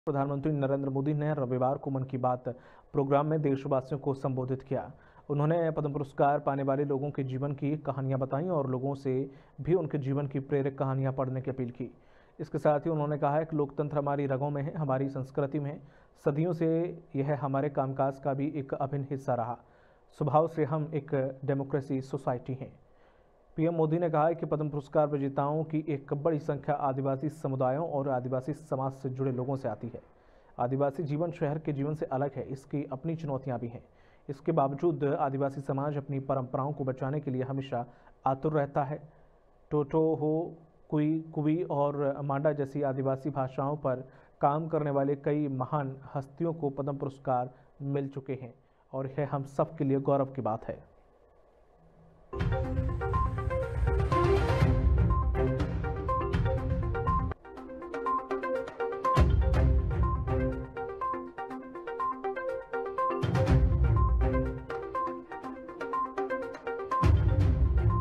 प्रधानमंत्री नरेंद्र मोदी ने रविवार को मन की बात प्रोग्राम में देशवासियों को संबोधित किया। उन्होंने पद्म पुरस्कार पाने वाले लोगों के जीवन की कहानियां बताई और लोगों से भी उनके जीवन की प्रेरक कहानियां पढ़ने की अपील की। इसके साथ ही उन्होंने कहा है कि लोकतंत्र हमारी रगों में है, हमारी संस्कृति में है। सदियों से यह हमारे कामकाज का भी एक अभिन्न हिस्सा रहा। स्वभाव से हम एक डेमोक्रेसी सोसाइटी हैं। पीएम मोदी ने कहा है कि पद्म पुरस्कार विजेताओं की एक बड़ी संख्या आदिवासी समुदायों और आदिवासी समाज से जुड़े लोगों से आती है। आदिवासी जीवन शहर के जीवन से अलग है, इसकी अपनी चुनौतियां भी हैं। इसके बावजूद आदिवासी समाज अपनी परंपराओं को बचाने के लिए हमेशा आतुर रहता है। टोटो हो, कुई, कुवी और मांडा जैसी आदिवासी भाषाओं पर काम करने वाले कई महान हस्तियों को पद्म पुरस्कार मिल चुके हैं और यह हम सब के लिए गौरव की बात है।